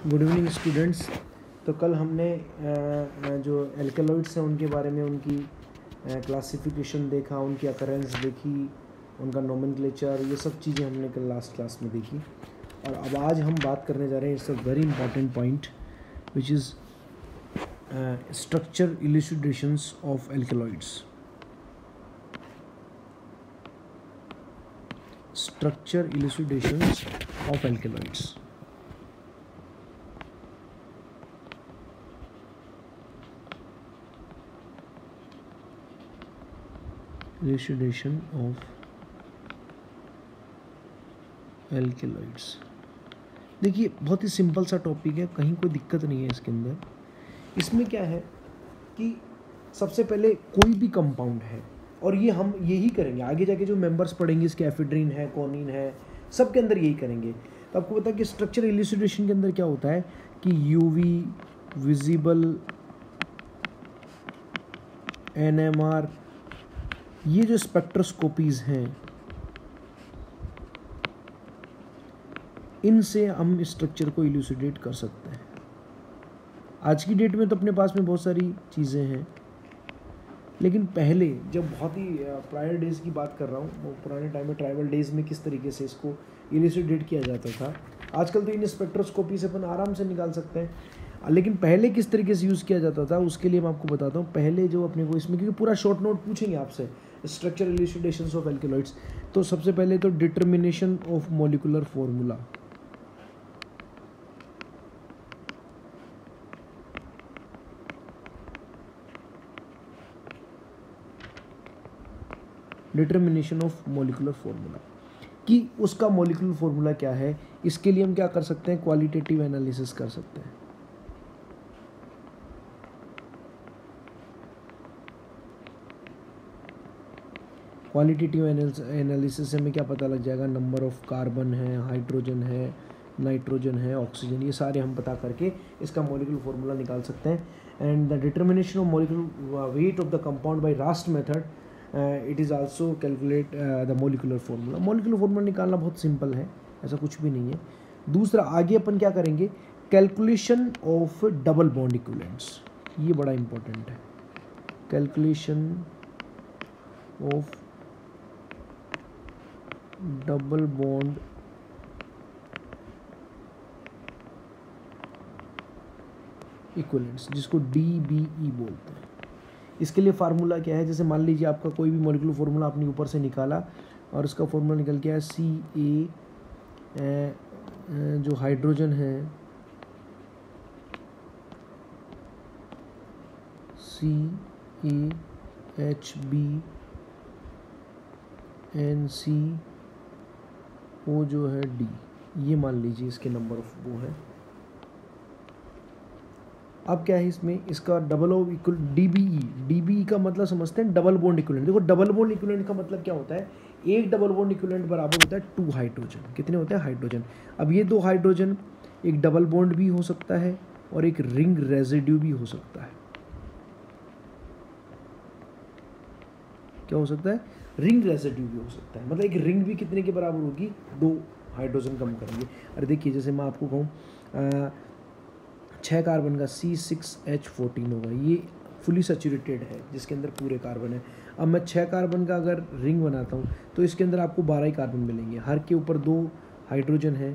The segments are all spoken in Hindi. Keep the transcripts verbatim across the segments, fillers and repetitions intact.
Good evening students. तो कल हमने जो एल्केलॉइड्स हैं उनके बारे में उनकी क्लासिफिकेशन देखा, उनकी अकरेंस देखी, उनका नोमेनक्लेचर, ये सब चीज़ें हमने कल लास्ट क्लास में देखी। और अब आज हम बात करने जा रहे हैं, it's a very important point which is structure elucidations of alkaloids. Structure elucidations of alkaloids. elucidation of alkaloids। देखिए बहुत ही सिंपल सा टॉपिक है, कहीं कोई दिक्कत नहीं है इसके अंदर। इसमें क्या है कि सबसे पहले कोई भी कंपाउंड है, और ये हम यही करेंगे आगे जाके, जो मेंबर्स पढ़ेंगे इसके एफिड्रीन है, कॉनिन है, सब के अंदर यही करेंगे। तो आपको पता है कि स्ट्रक्चर इल्यूसिडेशन के अंदर क्या होता है कि यूवी, विजिबल, एनएमआर, ये जो स्पेक्ट्रोस्कोपीज़ हैं, इनसे हम स्ट्रक्चर को इल्यूसिडेट कर सकते हैं। आज की डेट में तो अपने पास में बहुत सारी चीज़ें हैं, लेकिन पहले जब बहुत ही प्रायर डेज की बात कर रहा हूँ, वो पुराने टाइम में ट्राइबल डेज में किस तरीके से इसको इल्यूसिडेट किया जाता था। आजकल तो इन स्पेक्ट्रोस्कोपी से अपन आराम से निकाल सकते हैं, लेकिन पहले किस तरीके से यूज़ किया जाता था उसके लिए मैं आपको बताता हूँ। पहले जो अपने को इसमें, क्योंकि पूरा शॉर्ट नोट पूछेंगे आपसे स्ट्रक्चर इल्यूसिडेशंस ऑफ एल्केलॉइड्स, तो सबसे पहले तो determination of molecular formula. Determination of molecular formula कि उसका मॉलिक्यूलर फॉर्मूला क्या है, इसके लिए हम क्या कर सकते हैं, क्वालिटेटिव एनालिसिस कर सकते हैं। क्वालिटेटिव एनालिसिस से हमें क्या पता लग जाएगा, नंबर ऑफ कार्बन है, हाइड्रोजन है, नाइट्रोजन है, ऑक्सीजन, ये सारे हम पता करके इसका मॉलिक्यूलर फॉर्मूला निकाल सकते हैं। And the determination of molecular weight of the compound by Rast method, it is also calculate the molecular formula. Molecular formula निकालना बहुत सिंपल है, ऐसा कुछ भी नहीं है। दूसरा, आगे अपन क्या करेंगे, calculation of double bond equivalents, ये बड़ा इंपॉर्टेंट है। Calculation of double bond equivalents, जिसको डी बी ई बोलते हैं। इसके लिए फार्मूला क्या है, जैसे मान लीजिए आपका कोई भी मॉलिक्यूलर फार्मूला आपने ऊपर से निकाला और उसका फार्मूला निकल गया सी ए, जो हाइड्रोजन है C A H B N C O जो है डी, ये मान लीजिए इसके नंबर ऑफ वो है। अब क्या है इसमें, इसका double O equal D B E, D B E का मतलब समझते हैं डबल बॉन्ड इक्विवेलेंट। देखो डबल बॉन्ड इक्विवेलेंट का मतलब क्या होता है, एक डबल बॉन्ड इक्विवेलेंट बराबर होता है टू हाइड्रोजन। कितने होते हैं, हाइड्रोजन। अब ये दो हाइड्रोजन एक डबल बॉन्ड भी हो सकता है और एक रिंग रेजिड्यू भी हो सकता है। क्या हो सकता है, रिंग रेजिड्यू भी हो सकता है। मतलब एक रिंग भी कितने के बराबर होगी, दो हाइड्रोजन कम करेंगे। अरे देखिए, जैसे मैं आपको कहूँ छः कार्बन का सी सिक्स एच फोर्टीन होगा, ये फुली सैचुरेटेड है जिसके अंदर पूरे कार्बन है। अब मैं छः कार्बन का अगर रिंग बनाता हूँ तो इसके अंदर आपको बारह ही कार्बन मिलेंगे, हर के ऊपर दो हाइड्रोजन है,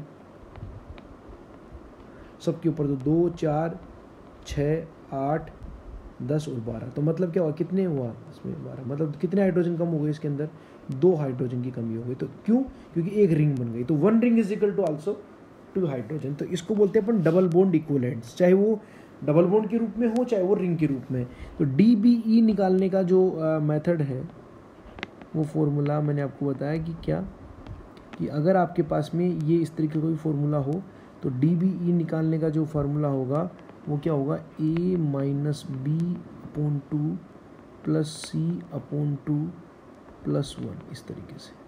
सबके ऊपर दो, दो चार छः आठ दस और बारह। तो मतलब क्या हुआ, कितने हुआ इसमें, बारह। मतलब कितने हाइड्रोजन कम हो गए इसके अंदर, दो हाइड्रोजन की कमी हो गई। तो क्यों, क्योंकि एक रिंग बन गई। तो one ring is equal to also two hydrogen. तो इसको बोलते हैं अपन डबल बॉन्ड इक्विवेलेंट्स, चाहे वो डबल बॉन्ड के रूप में हो चाहे वो रिंग के रूप में। तो डी बी ई निकालने का जो मेथड है, वो फॉर्मूला मैंने आपको बताया कि क्या, कि अगर आपके पास में ये इस तरीके का कोई फॉर्मूला हो तो डी बी ई निकालने का जो फार्मूला होगा वो क्या होगा, A minus B upon two plus C upon two plus one, इस तरीके से।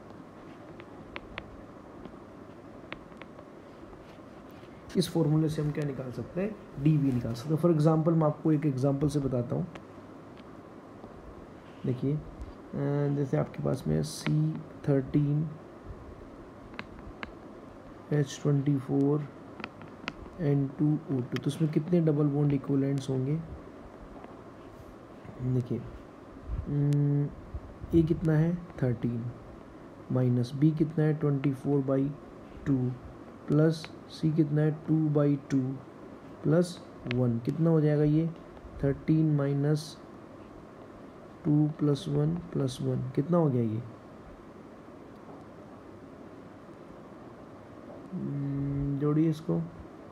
इस फॉर्मूले से हम क्या निकाल सकते हैं, डी बी निकाल सकते हैं। फॉर एग्जांपल मैं आपको एक एग्जांपल से बताता हूँ। देखिए, जैसे आपके पास में C thirteen H twenty four N two O two. तो उसमें कितने डबल बॉन्ड इक्विवेलेंट्स होंगे? देखिए ए कितना है थर्टीन, माइनस बी कितना है twenty four by two, plus C कितना है two by two, plus one. कितना हो जाएगा ये? Thirteen minus two plus one plus one, कितना हो गया ये? जोड़िए इसको,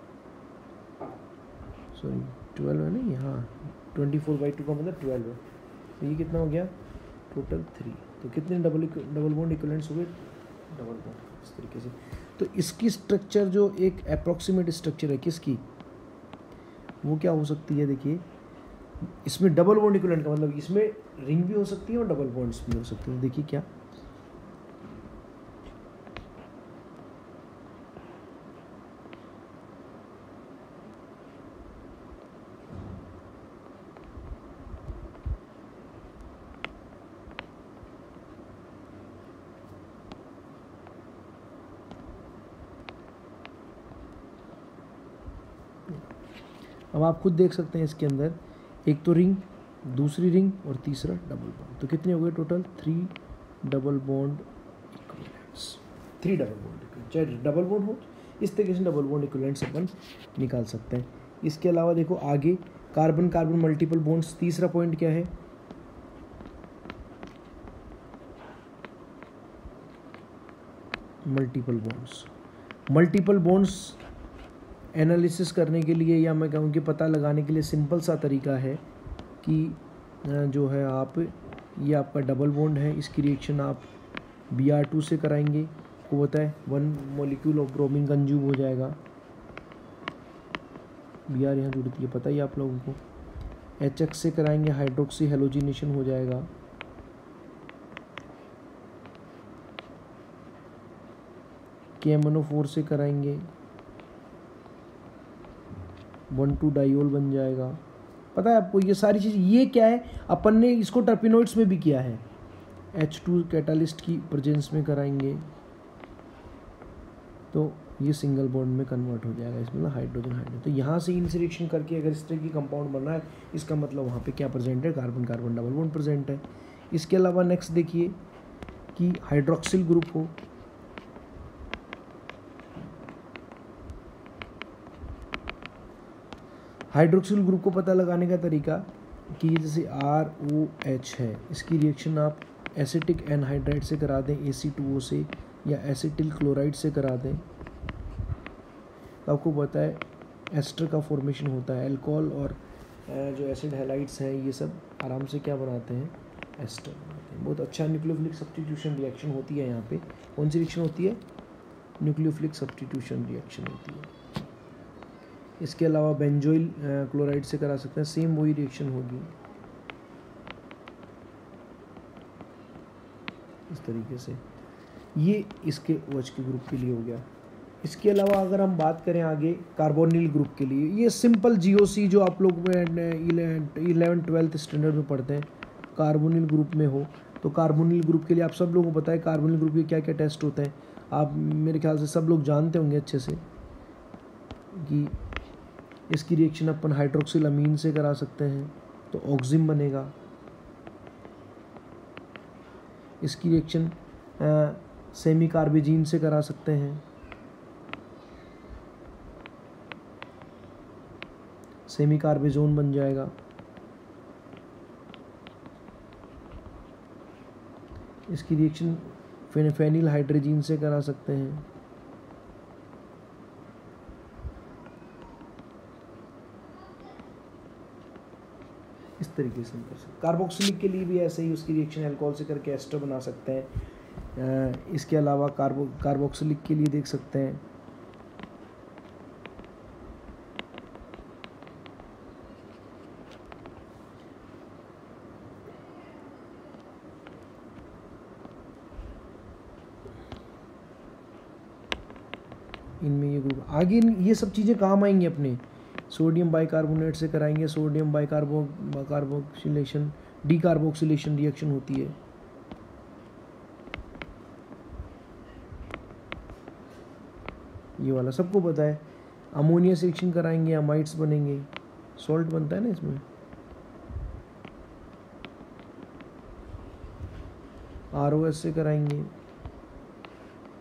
सॉरी ट्वेल्व है ना ये, हाँ ट्वेंटी फोर बाई टू का मतलब ट्वेल्व है। तो ये कितना हो गया? Total three. तो कितने डबल डबल बॉन्ड इक्विवेलेंट्स हो गए? डबल बॉन्ड इस तरीके से। तो इसकी स्ट्रक्चर जो एक अप्रॉक्सीमेट स्ट्रक्चर है किसकी, वो क्या हो सकती है? देखिए इसमें डबल बॉन्ड इक्विवेलेंट का मतलब इसमें रिंग भी हो सकती है और डबल बॉन्ड्स भी हो सकती है। देखिए क्या, अब आप खुद देख सकते हैं इसके अंदर एक तो रिंग, दूसरी रिंग और तीसरा डबल बॉन्ड। तो कितने हो गए total? Three double bond equivalents. Three double bond, चाहे डबल बॉन्ड हो इस तरीके से डबल बॉन्ड इक्विवेलेंट्स अपन निकाल सकते हैं। इसके अलावा देखो आगे कार्बन कार्बन मल्टीपल बॉन्ड्स, तीसरा पॉइंट क्या है? Multiple bonds. Multiple bonds analysis करने के लिए या मैं कहूँ कि पता लगाने के लिए सिंपल सा तरीका है कि जो है आप, ये आपका डबल बॉन्ड है, इसकी रिएक्शन आप बी आर टू से कराएंगे, आपको पता है one molecule of bromine consume हो जाएगा, बी आर यहाँ जुड़ती है पता ही आप लोगों को। एच एक्स से कराएंगे हाइड्रोक्सी हेलोजिनेशन हो जाएगा, के एम एन ओ फोर से कराएंगे वन टू डाइओल बन जाएगा। पता है आपको ये सारी चीज़, ये क्या है अपन ने इसको टर्पिनोइड्स में भी किया है, एच टू कैटालिस्ट की प्रेजेंस में कराएंगे तो ये सिंगल बॉन्ड में कन्वर्ट हो जाएगा, इसमें ना हाइड्रोजन हाइड्रोजन। तो यहाँ से इन रिएक्शन करके अगर इस तरह की कंपाउंड बना है, इसका मतलब वहाँ पे क्या प्रेजेंट है? Carbon carbon double bond present है। इसके अलावा नेक्स्ट देखिए कि हाइड्रोक्सिल ग्रुप हो, हाइड्रोक्सिल ग्रुप को पता लगाने का तरीका कि जैसे आर ओ एच है, इसकी रिएक्शन आप एसिटिक एनहाइड्राइड से करा दें ए सी टू ओ से, या एसिटिल क्लोराइड से करा दें, तो आपको पता है एस्टर का फॉर्मेशन होता है। अल्कोहल और जो एसिड हैलाइड्स हैं ये सब आराम से क्या बनाते हैं? एस्टर बनाते हैं। बहुत अच्छा न्यूक्लियोफिलिक सब्स्टिट्यूशन रिएक्शन होती है यहाँ पे। कौन सी रिएक्शन होती है? न्यूक्लियोफिलिक सब्स्टिट्यूशन रिएक्शन होती है। इसके अलावा बेंजोइल क्लोराइड से करा सकते हैं, सेम वही रिएक्शन होगी इस तरीके से। ये इसके OH के ग्रुप के लिए हो गया। इसके अलावा अगर हम बात करें आगे कार्बोनिल ग्रुप के लिए, ये सिंपल जी ओ सी जो आप लोग इलेवन ट्वेल्थ स्टैंडर्ड में पढ़ते हैं, कार्बोनिल ग्रुप में हो तो कार्बोनिल ग्रुप के लिए आप सब लोगों को पता है कार्बोनिल ग्रुप के क्या क्या टेस्ट होते हैं। आप मेरे ख्याल से सब लोग जानते होंगे अच्छे से कि इसकी रिएक्शन अपन हाइड्रोक्सिल अमीन से करा सकते हैं तो ऑक्सिम बनेगा। इसकी रिएक्शन सेमी कार्बेजीन से करा सकते हैं, सेमी कार्बेजोन बन जाएगा। इसकी रिएक्शन फेनिल हाइड्रोजीन से करा सकते हैं। इस तरीके से कर सकते। कार्बोक्सिलिक के लिए भी ऐसे ही उसकी रिएक्शन अल्कोहल से करके एस्टर बना सकते हैं। इसके अलावा कार्बो कार्बोक्सिलिक के लिए देख सकते हैं इनमें ये ग्रुप आगे, ये सब चीज़ें काम आएंगी अपने। सोडियम बाइकार्बोनेट से कराएंगे, sodium bicarbo carboxylation decarboxylation reaction होती है। ये वाला सबको पता है। अमोनिया से रिएक्शन कराएंगे, अमाइड्स बनेंगे, सॉल्ट बनता है ना इसमें। आर ओ एस से कराएंगे,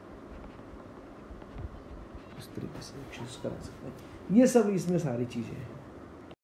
इस तरीके से रिएक्शंस करा सकते हैं। ये सब इसमें सारी चीज़ें हैं।